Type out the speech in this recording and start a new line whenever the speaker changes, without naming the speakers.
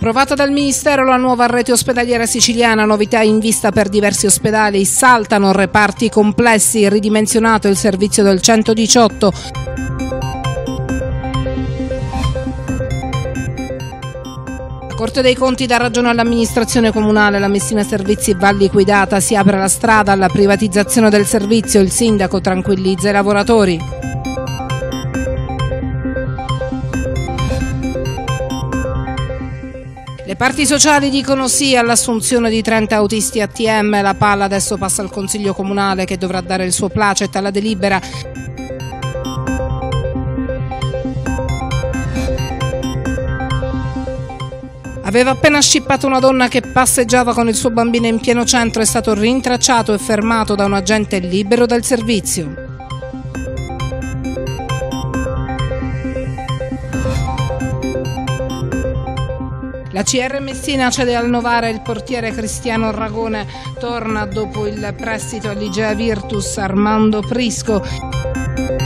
Approvata dal Ministero la nuova rete ospedaliera siciliana, novità in vista per diversi ospedali, saltano reparti complessi, ridimensionato il servizio del 118. La Corte dei Conti dà ragione all'amministrazione comunale, la Messina Servizi va liquidata, si apre la strada alla privatizzazione del servizio, il sindaco tranquillizza i lavoratori. Le parti sociali dicono sì all'assunzione di 30 autisti ATM, la palla adesso passa al Consiglio Comunale che dovrà dare il suo placet alla delibera. Aveva appena scippato una donna che passeggiava con il suo bambino in pieno centro, è stato rintracciato e fermato da un agente libero dal servizio. La CR Messina cede al Novara, il portiere Cristiano Ragone torna dopo il prestito all'Igea Virtus. Armando Prisco.